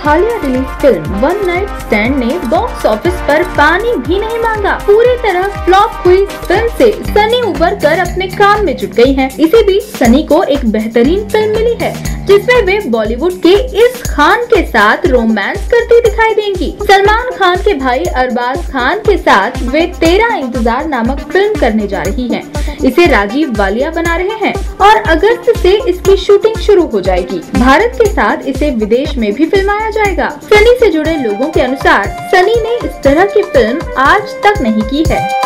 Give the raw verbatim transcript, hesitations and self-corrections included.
हालिया release film one night stand ने box office पर पानी भी नहीं मांगा। पूरी तरह फ्लॉप हुई फिल्म से सनी उबर कर अपने काम में जुट गई हैं। इसी बीच सनी को एक बेहतरीन फिल्म मिली है जिसमें वे बॉलीवुड के इस खान के साथ रोमांस करती दिखाई देंगी। सलमान खान के भाई अरबाज खान के साथ वे तेरा इंतजार नामक फिल्म करने जा रही हैं। इसे राजीव वालिया बना रहे हैं और अगस्त से इसकी शूटिंग शुरू हो जाएगी। भारत के साथ इसे विदेश में भी फिल्माया जाएगा। सनी से जुड़े लोगों के अनुसार सनी ने इस तरह की फिल्म आज तक नहीं की है।